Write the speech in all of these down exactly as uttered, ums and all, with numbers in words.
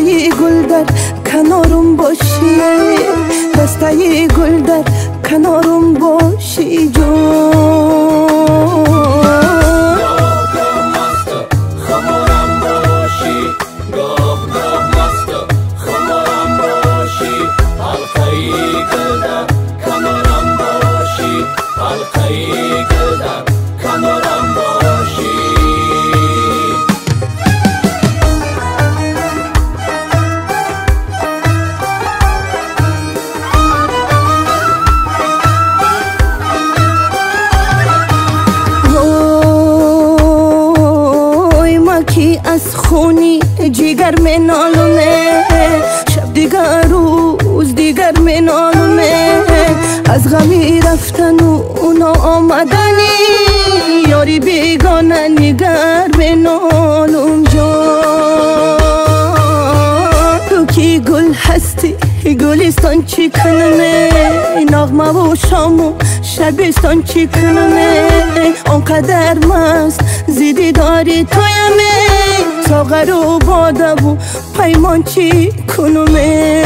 دستای گل در کنارم باشی، دستای گل در کنارم باشی جون. از خونی جیگر می نالونه، شب دیگر روز دیگر می نالونه، از غمی رفتن و اونا آمدنی، یاری بیگانه نگر می نالم جان. تو کی گل هستی گلستان چی کنمه، نغمه و شام و شبستان چی کنمه، آنقدر مست زیدی داری تویمه، ساغر و باده و پیمان چی کنمه.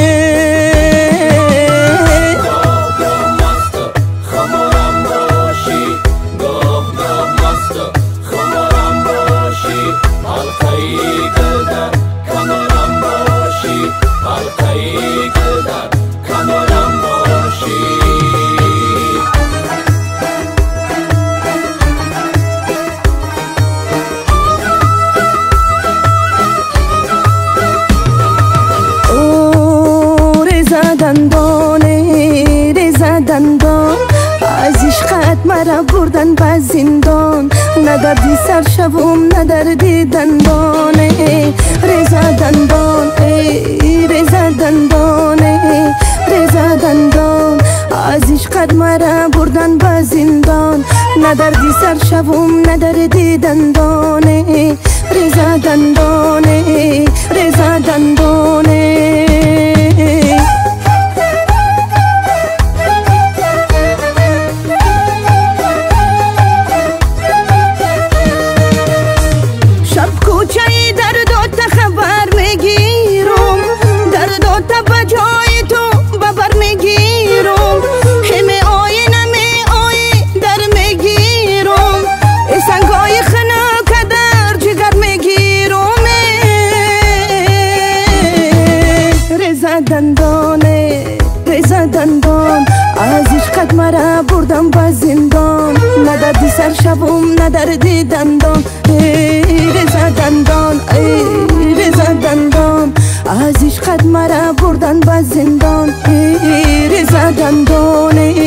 دندانه ریزه دندان، از عشقت مرا بردن به زندان، نه دردی سر شوم نه دردی دندانه، ریزه دندان ریزه دندانه ریزه دندان، از عشقت مرا بردن به زندان، نه دردی سر شوم نه دردی دندانه، ریزه دندانه ریزه دندانه. دندانه ریزه دندان، از عشقت مرا بردم به زندان، نه دردی سر شوم نه دردی دندان، ریزه دندان ریزه دندان، از عشقت مرا بردن به زندان، ریزه دندانه